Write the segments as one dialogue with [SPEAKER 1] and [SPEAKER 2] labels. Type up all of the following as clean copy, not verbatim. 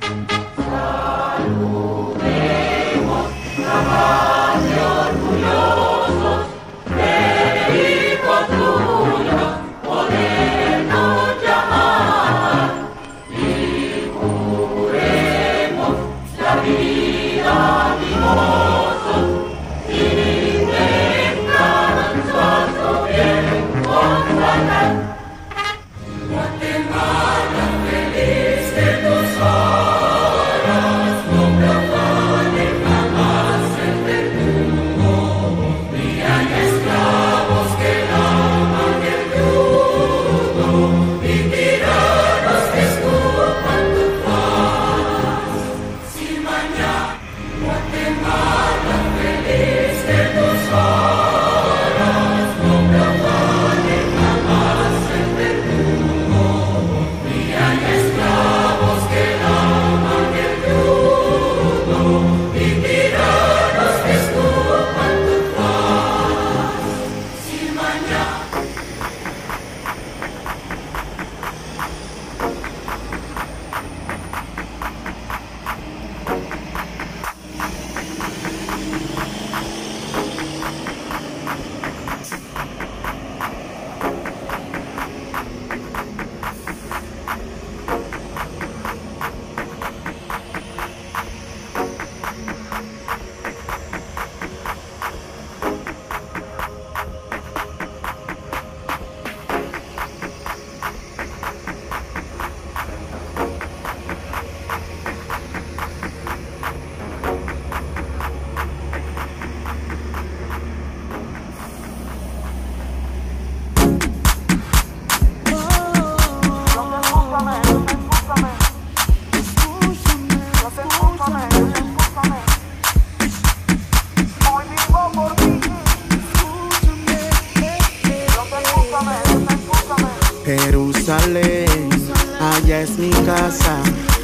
[SPEAKER 1] Jerusalén, allá es mi casa.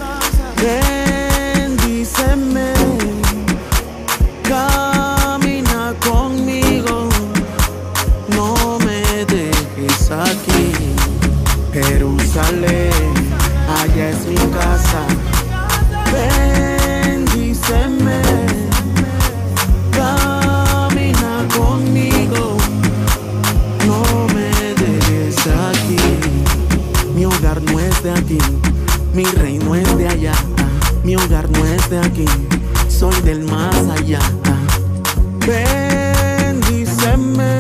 [SPEAKER 1] Bendíceme, camina conmigo, no me dejes aquí. Jerusalén, allá es mi casa. Bendíceme, camina conmigo, no me dejes aquí. Mi hogar no es de aquí, mi reino es de allá. Mi hogar no es de aquí, soy del más allá. Bendíceme,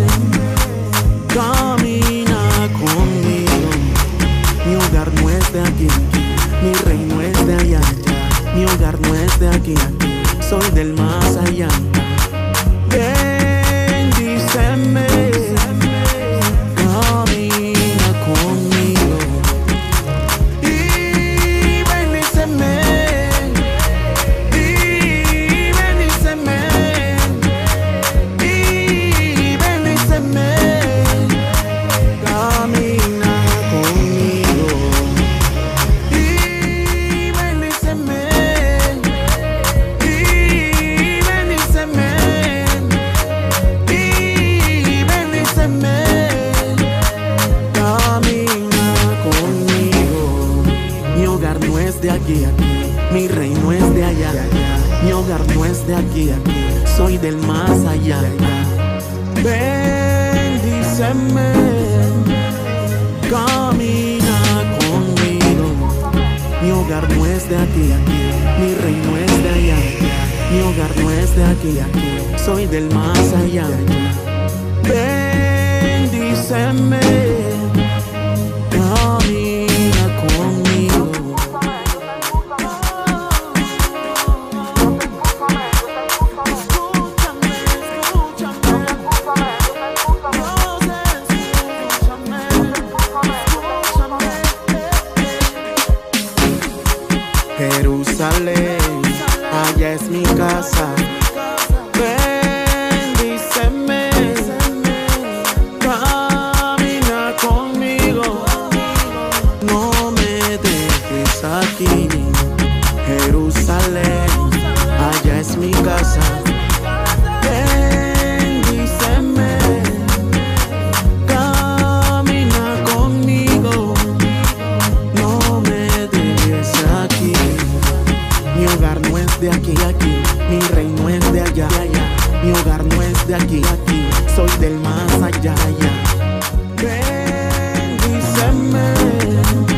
[SPEAKER 1] camina conmigo. Mi hogar no es de aquí, mi reino es de allá. Mi hogar no es de aquí, soy del más allá. Bendíceme, camina conmigo. Y bendíceme, y bendíceme, y bendíceme, camina conmigo. Y bendíceme, y bendíceme, y bendíceme, camina conmigo. Mi hogar no es de aquí, mi reino es de allá. Mi hogar no es de aquí, soy del más allá. Bendíceme, camina conmigo. Mi hogar no es de aquí, mi reino es de allá. Mi hogar no es de aquí, soy del más allá. Bendíceme, camina conmigo. Jerusalén, allá es mi casa. Bendíceme, camina conmigo, no me dejes aquí. Jerusalén, allá es mi casa. Bendíceme, camina conmigo, no me dejes aquí. de aquí, mi reino es de allá, mi hogar no es de aquí, soy del más allá, bendíceme.